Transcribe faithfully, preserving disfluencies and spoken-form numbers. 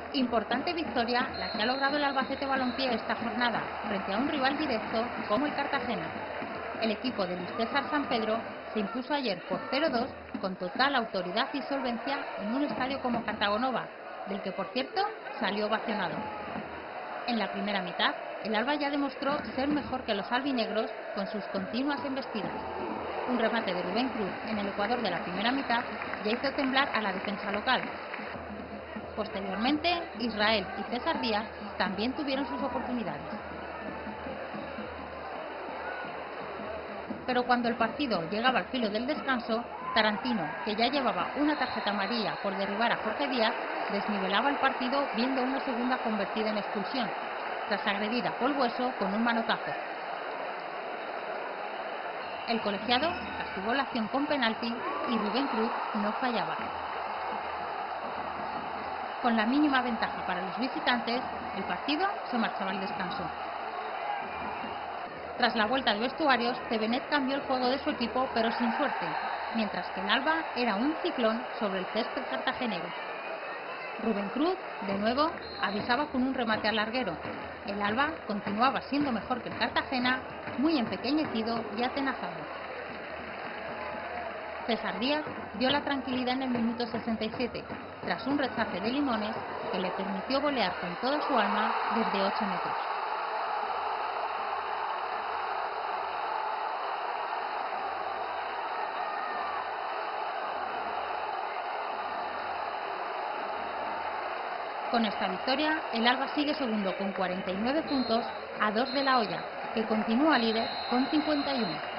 Importante victoria la que ha logrado el Albacete Balompié esta jornada frente a un rival directo como el Cartagena. El equipo de Luis César San Pedro se impuso ayer por cero dos con total autoridad y solvencia en un estadio como Cartagonova, del que por cierto salió ovacionado. En la primera mitad, el Alba ya demostró ser mejor que los albinegros con sus continuas embestidas. Un remate de Rubén Cruz en el ecuador de la primera mitad ya hizo temblar a la defensa local. Posteriormente, Israel y César Díaz también tuvieron sus oportunidades. Pero cuando el partido llegaba al filo del descanso, Tarantino, que ya llevaba una tarjeta amarilla por derribar a Jorge Díaz, desnivelaba el partido viendo una segunda convertida en expulsión, tras agredir a Paul Bueso con un manotazo. El colegiado castigó la acción con penalti y Rubén Cruz no fallaba. Con la mínima ventaja para los visitantes, el partido se marchaba al descanso. Tras la vuelta de vestuarios, Tevenet cambió el juego de su equipo, pero sin suerte, mientras que el Alba era un ciclón sobre el césped cartagenero. Rubén Cruz, de nuevo, avisaba con un remate al larguero. El Alba continuaba siendo mejor que el Cartagena, muy empequeñecido y atenazado. César Díaz dio la tranquilidad en el minuto sesenta y siete, tras un rechace de Limones que le permitió volear con toda su alma desde ocho metros. Con esta victoria, el Alba sigue segundo con cuarenta y nueve puntos a dos de la Hoya, que continúa líder con cincuenta y uno.